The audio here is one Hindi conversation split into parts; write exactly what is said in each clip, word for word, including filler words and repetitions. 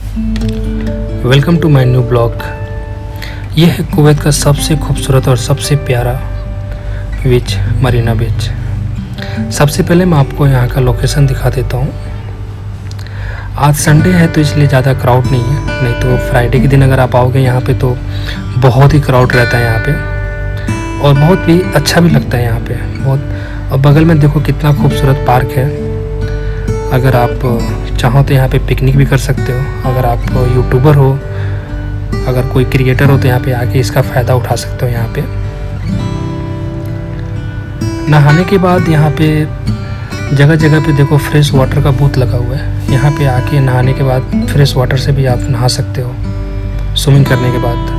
Welcome to my new blog. यह है कुवैत का सबसे खूबसूरत और सबसे प्यारा बीच, मरीना बीच। सबसे पहले मैं आपको यहाँ का लोकेशन दिखा देता हूँ। आज संडे है तो इसलिए ज़्यादा क्राउड नहीं है, नहीं तो फ्राइडे के दिन अगर आप आओगे यहाँ पे तो बहुत ही क्राउड रहता है यहाँ पे, और बहुत भी अच्छा भी लगता है यहाँ पे बहुत। और बगल में देखो कितना खूबसूरत पार्क है। अगर आप चाहो तो यहाँ पे पिकनिक भी कर सकते हो। अगर आप यूट्यूबर हो, अगर कोई क्रिएटर हो तो यहाँ पे आके इसका फ़ायदा उठा सकते हो। यहाँ पे नहाने के बाद यहाँ पे जगह जगह पे देखो फ्रेश वाटर का बूथ लगा हुआ है। यहाँ पे आके नहाने के बाद फ्रेश वाटर से भी आप नहा सकते हो स्विमिंग करने के बाद।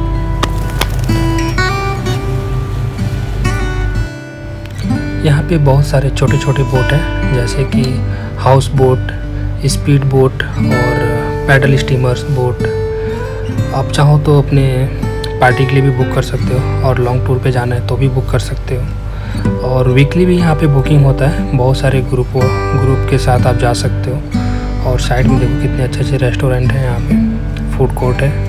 यहाँ पे बहुत सारे छोटे छोटे बोट हैं, जैसे कि हाउस बोट, स्पीड बोट और पैडल स्टीमर्स बोट। आप चाहो तो अपने पार्टी के लिए भी बुक कर सकते हो, और लॉन्ग टूर पे जाना है तो भी बुक कर सकते हो। और वीकली भी यहाँ पे बुकिंग होता है, बहुत सारे ग्रुपों ग्रुप के साथ आप जा सकते हो। और साइड में देखो कितने अच्छे अच्छे रेस्टोरेंट हैं, यहाँ पे फूड कोर्ट है।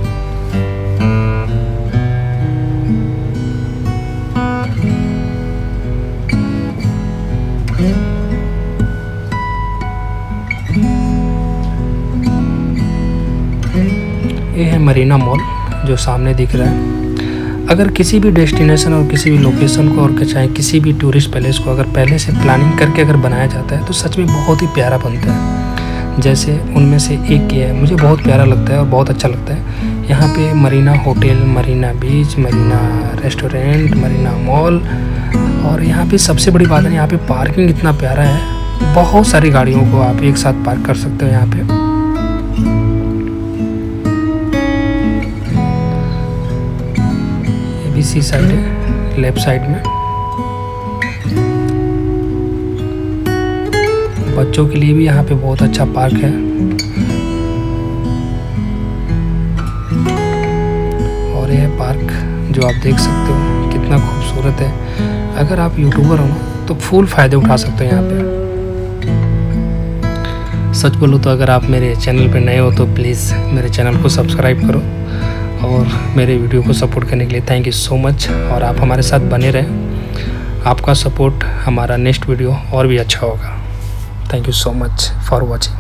ये है मरीना मॉल जो सामने दिख रहा है। अगर किसी भी डेस्टिनेशन और किसी भी लोकेशन को, और चाहे किसी भी टूरिस्ट पैलेस को अगर पहले से प्लानिंग करके अगर बनाया जाता है तो सच में बहुत ही प्यारा बनता है। जैसे उनमें से एक ये है, मुझे बहुत प्यारा लगता है और बहुत अच्छा लगता है। यहाँ पे Marina hotel, Marina beach, Marina restaurant, Marina mall, और यहाँ पे सबसे बड़ी बात है यहाँ पे पार्किंग इतना प्यारा है। बहुत सारी गाड़ियों को आप एक साथ पार्क कर सकते हो यहाँ पे। इसी साइड है, लेफ्ट साइड में। बच्चों के लिए भी यहाँ पे बहुत अच्छा पार्क है। और यह पार्क जो आप देख सकते हो कितना खूबसूरत है। अगर आप यूट्यूबर हो ना तो फुल फायदे उठा सकते हो यहाँ पे। सच बोलो तो अगर आप मेरे चैनल पे नए हो तो प्लीज़ मेरे चैनल को सब्सक्राइब करो, और मेरे वीडियो को सपोर्ट करने के लिए थैंक यू सो मच। और आप हमारे साथ बने रहें, आपका सपोर्ट हमारा नेक्स्ट वीडियो और भी अच्छा होगा। Thank you so much for watching.